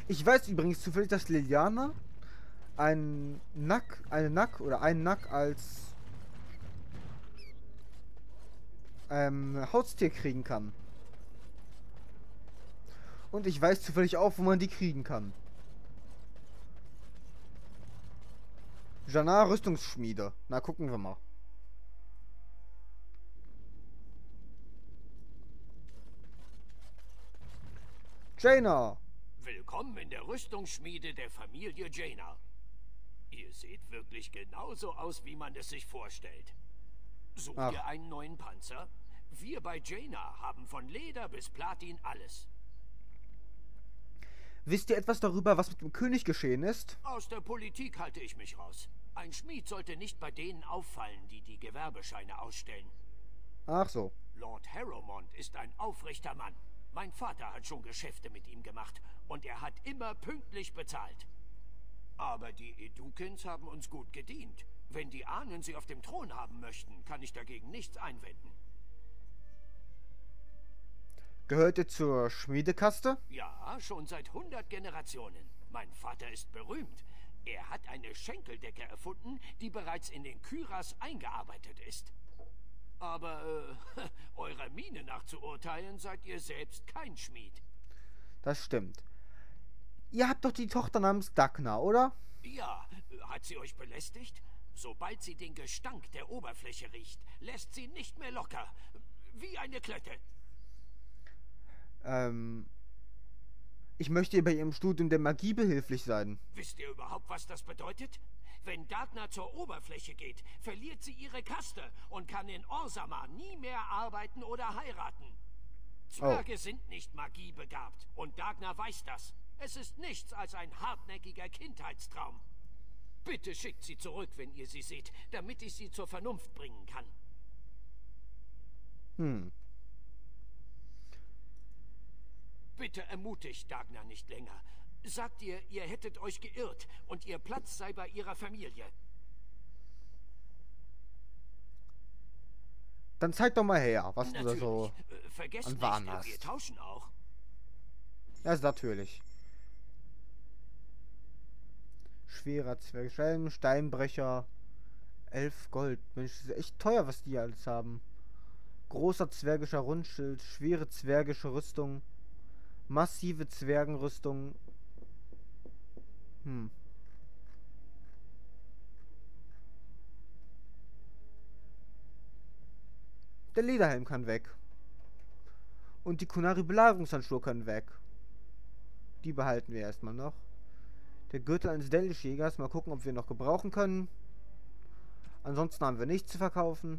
Ich weiß übrigens zufällig, dass Liliana einen Nack als Haustier kriegen kann. Und ich weiß zufällig auch, wo man die kriegen kann. Jana Rüstungsschmiede. Na, gucken wir mal. Jaina! Willkommen in der Rüstungsschmiede der Familie Jaina. Ihr seht wirklich genauso aus, wie man es sich vorstellt. Sucht Ach. ihr einen neuen Panzer? Wir bei Jaina haben von Leder bis Platin alles. Wisst ihr etwas darüber, was mit dem König geschehen ist? Aus der Politik halte ich mich raus. Ein Schmied sollte nicht bei denen auffallen, die die Gewerbescheine ausstellen. Ach so. Lord Harrowmont ist ein aufrechter Mann. Mein Vater hat schon Geschäfte mit ihm gemacht und er hat immer pünktlich bezahlt. Aber die Edukins haben uns gut gedient. Wenn die Ahnen sie auf dem Thron haben möchten, kann ich dagegen nichts einwenden. Gehört ihr zur Schmiedekaste? Ja, schon seit 100 Generationen. Mein Vater ist berühmt. Er hat eine Schenkeldecke erfunden, die bereits in den Kyras eingearbeitet ist. Aber eurer Miene nach zu urteilen, seid ihr selbst kein Schmied. Das stimmt. Ihr habt doch die Tochter namens Dagna, oder? Ja, hat sie euch belästigt? Sobald sie den Gestank der Oberfläche riecht, lässt sie nicht mehr locker. Wie eine Klette. Ich möchte ihr bei ihrem Studium der Magie behilflich sein. Wisst ihr überhaupt, was das bedeutet? Wenn Dagna zur Oberfläche geht, verliert sie ihre Kaste und kann in Orzammar nie mehr arbeiten oder heiraten. Zwerge sind nicht magiebegabt und Dagna weiß das. Es ist nichts als ein hartnäckiger Kindheitstraum. Bitte schickt sie zurück, wenn ihr sie seht, damit ich sie zur Vernunft bringen kann. Bitte ermutigt Dagna nicht länger. Sagt ihr, ihr hättet euch geirrt und ihr Platz sei bei ihrer Familie. Dann zeig doch mal her, was du da Natürlich. so Vergesst an Waren nicht, hast. wir tauschen auch. Ja, ist natürlich. Schwerer Zwergschelm, Steinbrecher, 11 Gold. Mensch, das ist echt teuer, was die alles haben. Großer zwergischer Rundschild, schwere zwergische Rüstung, massive Zwergenrüstung. Der Lederhelm kann weg. Und die Kunari-Belagerungshandschuhe können weg. Die behalten wir erstmal noch. Der Gürtel eines Delish-Jägers. Mal gucken, ob wir noch gebrauchen können. Ansonsten haben wir nichts zu verkaufen.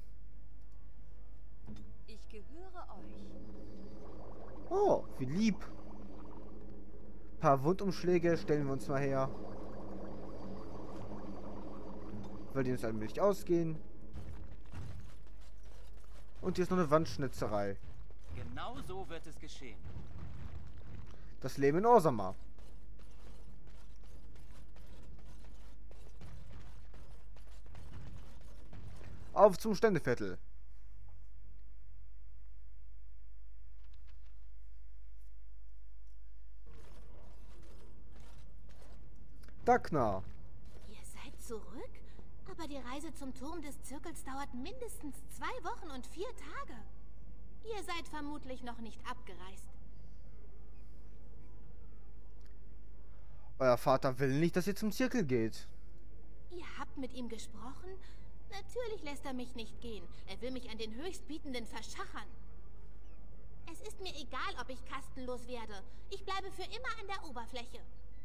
Ich gehöre euch. Oh, wie lieb. Ein paar Wundumschläge stellen wir uns mal her. Weil die uns allmählich ausgehen. Und hier ist noch eine Wandschnitzerei. Genau so wird es geschehen. Das Leben in Orzammar. Auf zum Ständeviertel. Dagna. Ihr seid zurück? Aber die Reise zum Turm des Zirkels dauert mindestens 2 Wochen und 4 Tage. Ihr seid vermutlich noch nicht abgereist. Euer Vater will nicht, dass ihr zum Zirkel geht. Ihr habt mit ihm gesprochen? Natürlich lässt er mich nicht gehen. Er will mich an den Höchstbietenden verschachern. Es ist mir egal, ob ich kastenlos werde. Ich bleibe für immer an der Oberfläche.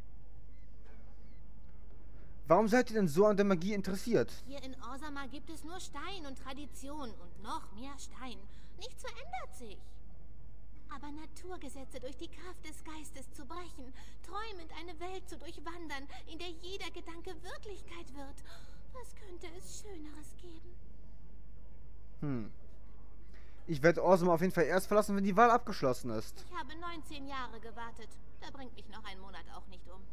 Warum seid ihr denn so an der Magie interessiert? Hier in Orzammar gibt es nur Stein und Tradition und noch mehr Stein. Nichts verändert sich. Aber Naturgesetze durch die Kraft des Geistes zu brechen, träumend eine Welt zu durchwandern, in der jeder Gedanke Wirklichkeit wird. Was könnte es Schöneres geben? Ich werde Orzammar auf jeden Fall erst verlassen, wenn die Wahl abgeschlossen ist. Ich habe 19 Jahre gewartet. Da bringt mich noch ein Monat auch nicht um.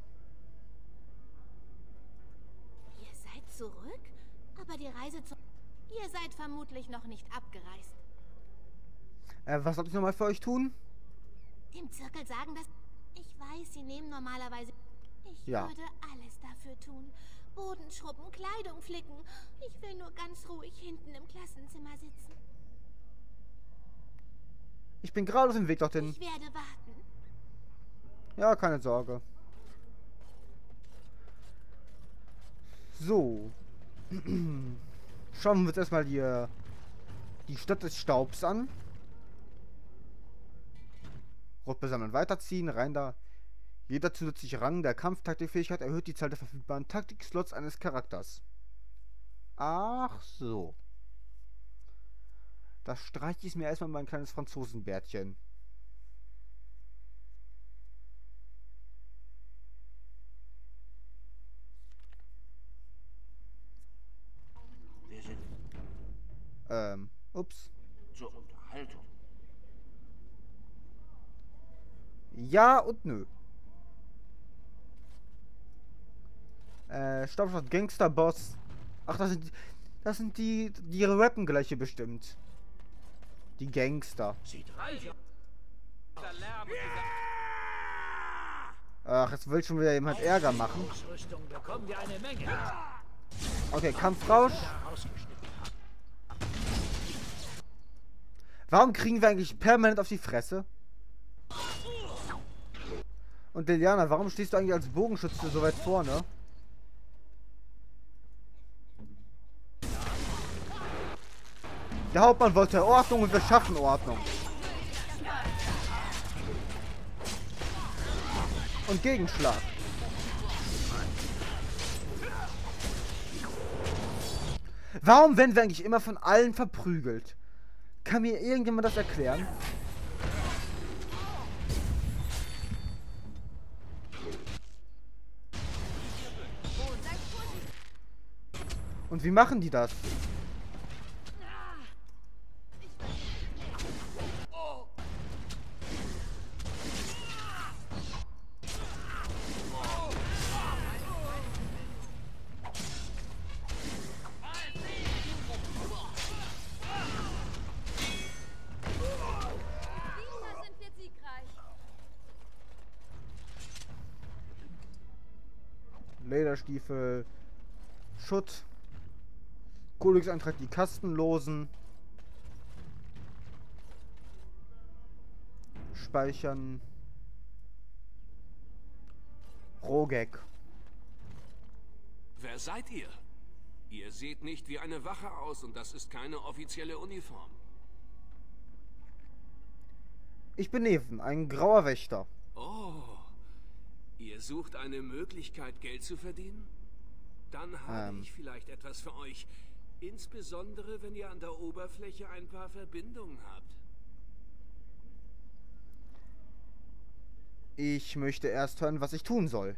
Ihr seid zurück? Aber die Reise zu... Ihr seid vermutlich noch nicht abgereist. Was soll ich nochmal für euch tun? Dem Zirkel sagen, dass... Ich weiß, Sie nehmen normalerweise... Ich würde alles dafür tun. Boden schrubben, Kleidung flicken. Ich will nur ganz ruhig hinten im Klassenzimmer sitzen. Ich bin gerade auf dem Weg dorthin. Ich werde warten. Ja, keine Sorge. So. Schauen wir uns erstmal hier die Stadt des Staubs an. Rot besammeln, weiterziehen, rein da. Jeder zusätzliche Rang der Kampftaktikfähigkeit erhöht die Zahl der verfügbaren Taktikslots eines Charakters. Ach so. Das streiche ich mir erstmal mein kleines Franzosenbärtchen. Wir sind Ups. zur Unterhaltung. Ja und nö. Staubstadt Gangster-Boss. Ach, das sind die rappen gleich hier bestimmt. Die Gangster. Sieht reich aus. Ach, jetzt will schon wieder jemand Ärger machen. Ausrüstung bekommen wir eine Menge. Okay, Kampfrausch. Warum kriegen wir eigentlich permanent auf die Fresse? Und Liliana, warum stehst du eigentlich als Bogenschütze so weit vorne? Der Hauptmann wollte Ordnung und wir schaffen Ordnung. Und Gegenschlag. Warum werden wir eigentlich immer von allen verprügelt? Kann mir irgendjemand das erklären? Und wie machen die das? Lederstiefel, Schutt, Kodex-Eintrag, die Kastenlosen, Speichern, Rogek. Wer seid ihr? Ihr seht nicht wie eine Wache aus und das ist keine offizielle Uniform. Ich bin Neven, ein grauer Wächter. Oh, ihr sucht eine Möglichkeit, Geld zu verdienen? Dann habe ich vielleicht etwas für euch. Insbesondere, wenn ihr an der Oberfläche ein paar Verbindungen habt. Ich möchte erst hören, was ich tun soll.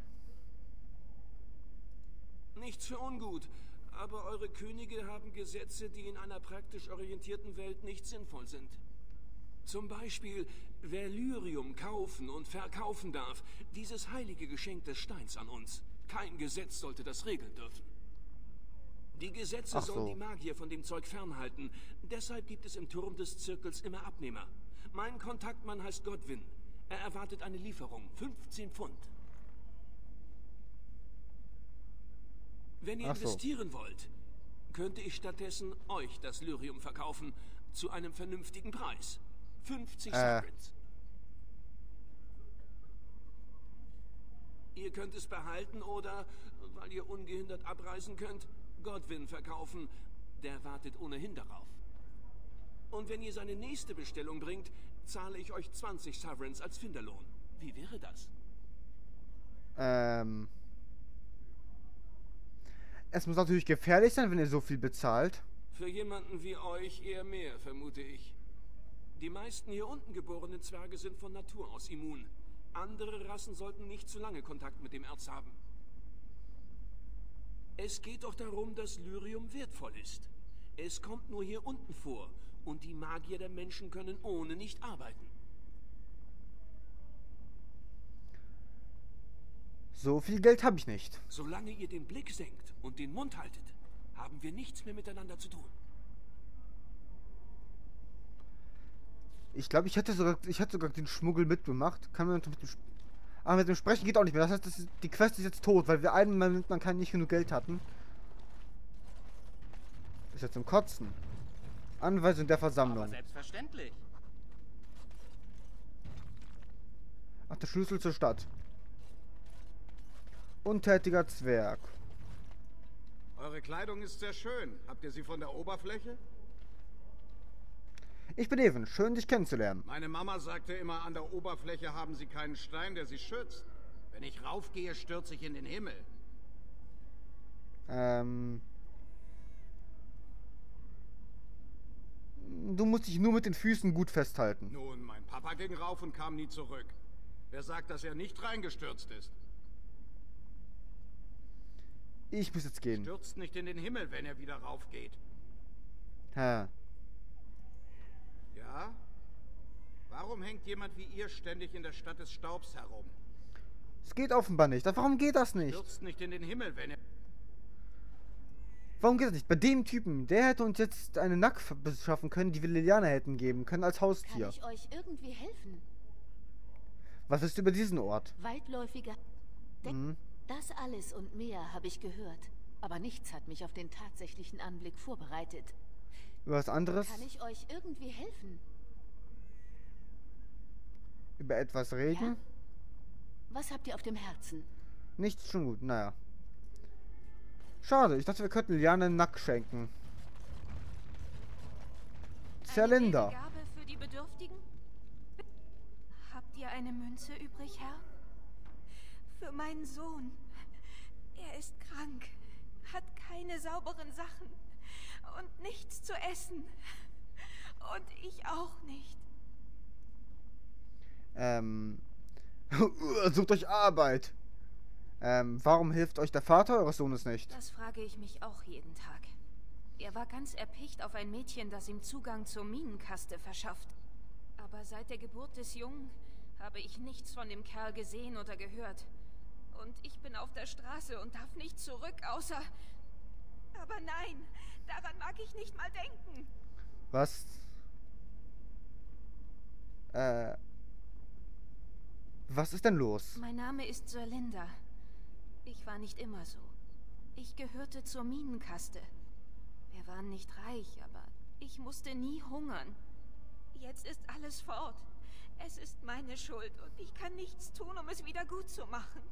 Nichts für ungut, aber eure Könige haben Gesetze, die in einer praktisch orientierten Welt nicht sinnvoll sind. Zum Beispiel, wer Lyrium kaufen und verkaufen darf, dieses heilige Geschenk des Steins an uns. Kein Gesetz sollte das regeln dürfen. Die Gesetze sollen die Magier von dem Zeug fernhalten. Deshalb gibt es im Turm des Zirkels immer Abnehmer. Mein Kontaktmann heißt Godwin. Er erwartet eine Lieferung, 15 Pfund. Wenn ihr investieren wollt, könnte ich stattdessen euch das Lyrium verkaufen zu einem vernünftigen Preis. 50 Sovereigns. Ihr könnt es behalten oder, weil ihr ungehindert abreisen könnt, Godwin verkaufen. Der wartet ohnehin darauf. Und wenn ihr seine nächste Bestellung bringt, zahle ich euch 20 Sovereigns als Finderlohn. Wie wäre das? Es muss natürlich gefährlich sein, wenn ihr so viel bezahlt. Für jemanden wie euch eher mehr, vermute ich. Die meisten hier unten geborenen Zwerge sind von Natur aus immun. Andere Rassen sollten nicht zu lange Kontakt mit dem Erz haben. Es geht doch darum, dass Lyrium wertvoll ist. Es kommt nur hier unten vor und die Magier der Menschen können ohne nicht arbeiten. So viel Geld habe ich nicht. Solange ihr den Blick senkt und den Mund haltet, haben wir nichts mehr miteinander zu tun. Ich glaube, ich hätte sogar den Schmuggel mitgemacht. Kann man mit dem Aber mit dem Sprechen geht auch nicht mehr. Das heißt, die Quest ist jetzt tot, weil wir einmal nicht genug Geld hatten. Ist jetzt zum Kotzen. Anweisung der Versammlung. Aber selbstverständlich. Ach, der Schlüssel zur Stadt. Untätiger Zwerg. Eure Kleidung ist sehr schön. Habt ihr sie von der Oberfläche? Ich bin Even. Schön, dich kennenzulernen. Meine Mama sagte immer, an der Oberfläche haben sie keinen Stein, der sie schützt. Wenn ich raufgehe, stürze ich in den Himmel. Du musst dich nur mit den Füßen gut festhalten. Nun, mein Papa ging rauf und kam nie zurück. Wer sagt, dass er nicht reingestürzt ist? Ich muss jetzt gehen. Stürzt nicht in den Himmel, wenn er wieder raufgeht. Hä? Ja? Warum hängt jemand wie ihr ständig in der Stadt des Staubs herum? Es geht offenbar nicht. Warum geht das nicht? Stürzt nicht in den Himmel, wenn er... Warum geht das nicht? Bei dem Typen, der hätte uns jetzt eine Nack beschaffen können, die wir Liliana hätten geben können als Haustier. Kann ich euch irgendwie helfen? Was ist über diesen Ort? Weitläufiger... Das alles und mehr habe ich gehört. Aber nichts hat mich auf den tatsächlichen Anblick vorbereitet. Über was anderes? Kann ich euch irgendwie helfen? Über etwas reden? Ja? Was habt ihr auf dem Herzen? Nichts, schon gut, naja. Schade, ich dachte, wir könnten Liliana einen Nack schenken. Zerlinda. Eine Gabe für die Bedürftigen? Habt ihr eine Münze übrig, Herr? Für meinen Sohn. Er ist krank, hat keine sauberen Sachen und nichts zu essen. Und ich auch nicht. Sucht euch Arbeit. Warum hilft euch der Vater eures Sohnes nicht? Das frage ich mich auch jeden Tag. Er war ganz erpicht auf ein Mädchen, das ihm Zugang zur Minenkaste verschafft. Aber seit der Geburt des Jungen habe ich nichts von dem Kerl gesehen oder gehört. Und ich bin auf der Straße und darf nicht zurück, außer... Aber nein, daran mag ich nicht mal denken. Was? Was ist denn los? Mein Name ist Zerlinda. Ich war nicht immer so. Ich gehörte zur Minenkaste. Wir waren nicht reich, aber ich musste nie hungern. Jetzt ist alles fort. Es ist meine Schuld und ich kann nichts tun, um es wieder gut zu machen.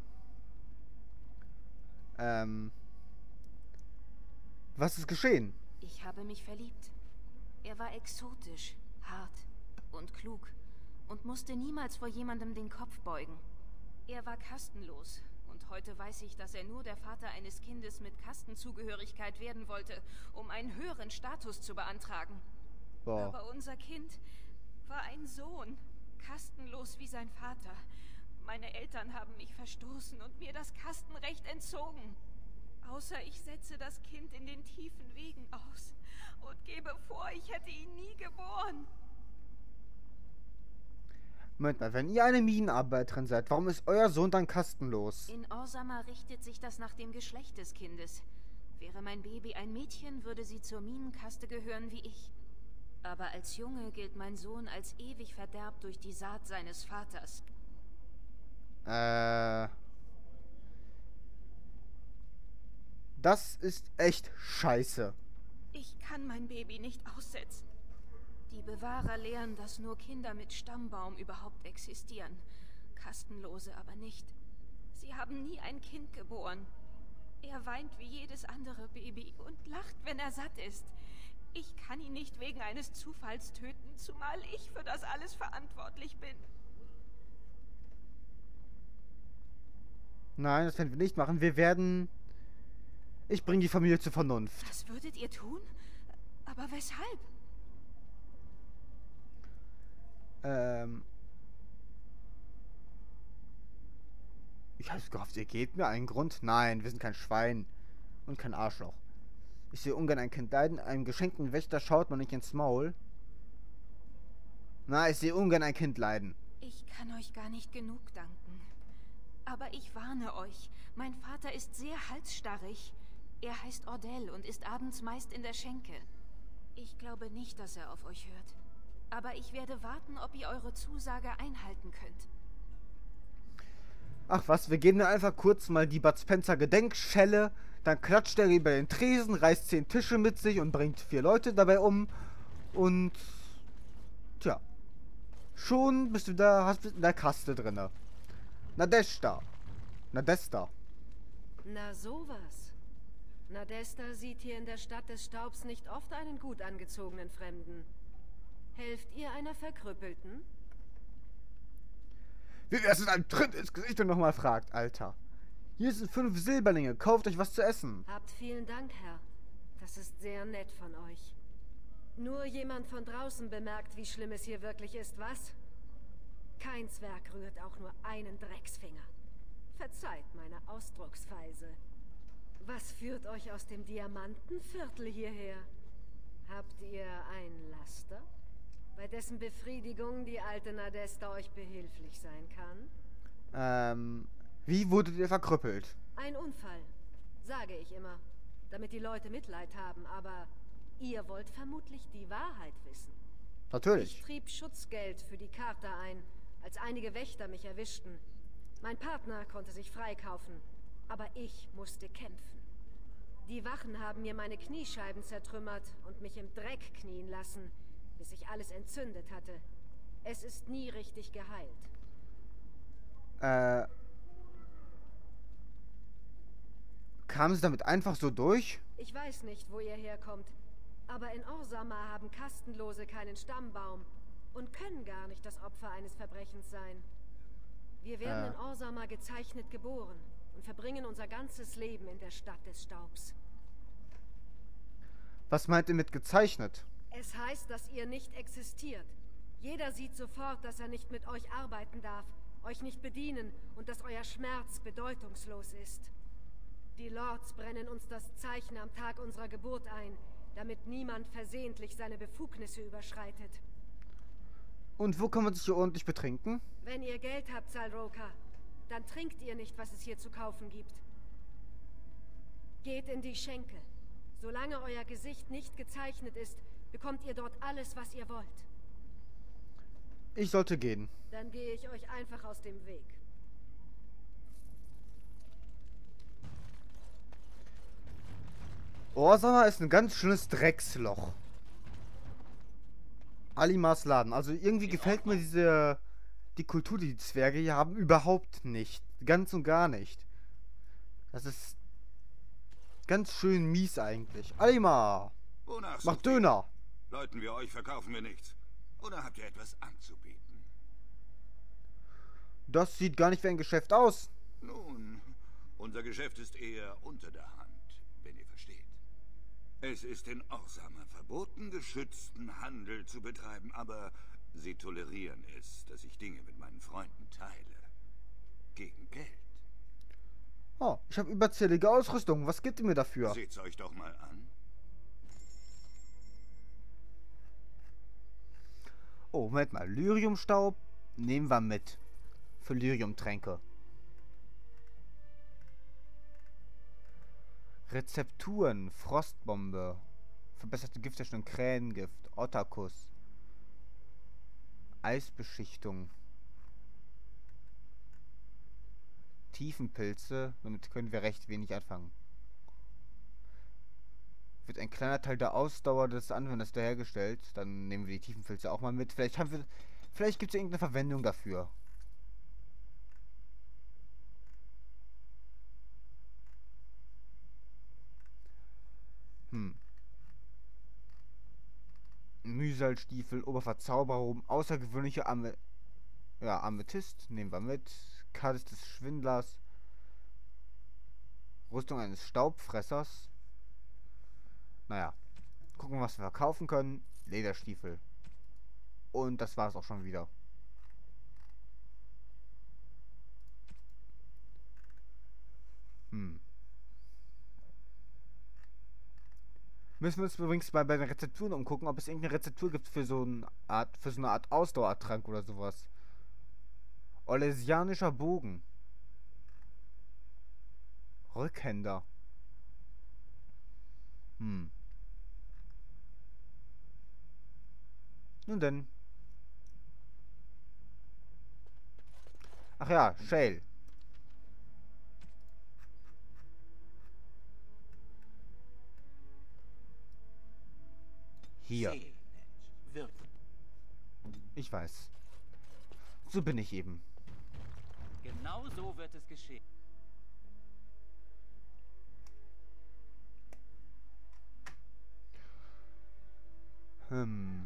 Was ist geschehen? Ich habe mich verliebt. Er war exotisch, hart und klug und musste niemals vor jemandem den Kopf beugen. Er war kastenlos und heute weiß ich, dass er nur der Vater eines Kindes mit Kastenzugehörigkeit werden wollte, um einen höheren Status zu beantragen. Boah. Aber unser Kind war ein Sohn, kastenlos wie sein Vater. Meine Eltern haben mich verstoßen und mir das Kastenrecht entzogen. Außer ich setze das Kind in den tiefen Wegen aus und gebe vor, ich hätte ihn nie geboren. Moment mal, wenn ihr eine Minenarbeiterin seid, warum ist euer Sohn dann kastenlos? In Orzammar richtet sich das nach dem Geschlecht des Kindes. Wäre mein Baby ein Mädchen, würde sie zur Minenkaste gehören wie ich. Aber als Junge gilt mein Sohn als ewig verderbt durch die Saat seines Vaters. Das ist echt scheiße. Ich kann mein Baby nicht aussetzen. Die Bewahrer lehren, dass nur Kinder mit Stammbaum überhaupt existieren. Kastenlose aber nicht. Sie haben nie ein Kind geboren. Er weint wie jedes andere Baby und lacht, wenn er satt ist. Ich kann ihn nicht wegen eines Zufalls töten, zumal ich für das alles verantwortlich bin. Nein, das werden wir nicht machen. Wir werden... Ich bringe die Familie zur Vernunft. Das würdet ihr tun? Aber weshalb? Ich hab's gehofft, ihr gebt mir einen Grund. Nein, wir sind kein Schwein und kein Arschloch. Ich sehe ungern ein Kind leiden. Einem geschenkten Wächter schaut man nicht ins Maul. Na, ich sehe ungern ein Kind leiden. Ich kann euch gar nicht genug danken. Aber ich warne euch. Mein Vater ist sehr halsstarrig. Er heißt Ordell und ist abends meist in der Schenke. Ich glaube nicht, dass er auf euch hört. Aber ich werde warten, ob ihr eure Zusage einhalten könnt. Ach was, wir geben dann einfach kurz mal die Bud Spencer Gedenkschelle. Dann klatscht er über den Tresen, reißt 10 Tische mit sich und bringt 4 Leute dabei um. Und tja, schon bist du da, hast du in der Kaste drinne. Nadesta. Na sowas. Nadesta sieht hier in der Stadt des Staubs nicht oft einen gut angezogenen Fremden. Helft ihr einer Verkrüppelten? Wie wär's mit einem Tritt ins Gesicht und nochmal fragt, Alter. Hier sind 5 Silberlinge, kauft euch was zu essen. Habt vielen Dank, Herr. Das ist sehr nett von euch. Nur jemand von draußen bemerkt, wie schlimm es hier wirklich ist, was? Kein Zwerg rührt auch nur einen Drecksfinger. Verzeiht meine Ausdrucksweise. Was führt euch aus dem Diamantenviertel hierher? Habt ihr einen Laster, bei dessen Befriedigung die alte Nadesta euch behilflich sein kann? Wie wurdet ihr verkrüppelt? Ein Unfall, sage ich immer, damit die Leute Mitleid haben, aber ihr wollt vermutlich die Wahrheit wissen. Natürlich. Ich trieb Schutzgeld für die Karte ein, als einige Wächter mich erwischten. Mein Partner konnte sich freikaufen, aber ich musste kämpfen. Die Wachen haben mir meine Kniescheiben zertrümmert und mich im Dreck knien lassen, bis sich alles entzündet hatte. Es ist nie richtig geheilt. Kamen sie damit einfach so durch? Ich weiß nicht, wo ihr herkommt, aber in Orzammar haben Kastenlose keinen Stammbaum und können gar nicht das Opfer eines Verbrechens sein. Wir werden in Orzammar gezeichnet geboren und verbringen unser ganzes Leben in der Stadt des Staubs. Was meint ihr mit gezeichnet? Es heißt, dass ihr nicht existiert. Jeder sieht sofort, dass er nicht mit euch arbeiten darf, euch nicht bedienen und dass euer Schmerz bedeutungslos ist. Die Lords brennen uns das Zeichen am Tag unserer Geburt ein, damit niemand versehentlich seine Befugnisse überschreitet. Und wo kann man sich hier ordentlich betrinken? Wenn ihr Geld habt, Salroka, dann trinkt ihr nicht, was es hier zu kaufen gibt. Geht in die Schenke. Solange euer Gesicht nicht gezeichnet ist, bekommt ihr dort alles, was ihr wollt. Ich sollte gehen. Dann gehe ich euch einfach aus dem Weg. Orzammar ist ein ganz schönes Drecksloch. Alimars Laden. Also irgendwie gefällt mir die Kultur, die die Zwerge hier haben, überhaupt nicht. Ganz und gar nicht. Das ist ganz schön mies eigentlich. Alimar! Wonach Macht Döner! Leuten wie euch verkaufen wir nichts. Oder habt ihr etwas anzubieten? Das sieht gar nicht wie ein Geschäft aus. Nun, unser Geschäft ist eher unter der Hand, wenn ihr versteht. Es ist in Orzammar verboten, geschützten Handel zu betreiben, aber sie tolerieren es, dass ich Dinge mit meinen Freunden teile. Gegen Geld. Oh, ich habe überzählige Ausrüstung. Was gibt ihr mir dafür? Seht's euch doch mal an. Oh, Moment mal. Lyriumstaub nehmen wir mit. Für Lyriumtränke. Rezepturen. Frostbombe. Verbesserte Giftherstellung. Krähengift. Otterkuss. Eisbeschichtung. Tiefenpilze. Damit können wir recht wenig anfangen. Wird ein kleiner Teil der Ausdauer des Anwenders hergestellt. Dann nehmen wir die Tiefenpilze auch mal mit. Vielleicht gibt es irgendeine Verwendung dafür. Mühsalstiefel, Oberverzauberung, außergewöhnliche Amethyst nehmen wir mit. Karte des Schwindlers. Rüstung eines Staubfressers. Naja. Gucken, was wir verkaufen können. Lederstiefel. Und das war es auch schon wieder. Müssen wir uns übrigens mal bei den Rezepturen umgucken, ob es irgendeine Rezeptur gibt für so eine Art Ausdauertrank oder sowas. Orlesianischer Bogen. Rückhänder. Nun denn. Ach ja, Shale. Hier. Sehr nett. Wirklich. Ich weiß. So bin ich eben. Genau so wird es geschehen. Hm.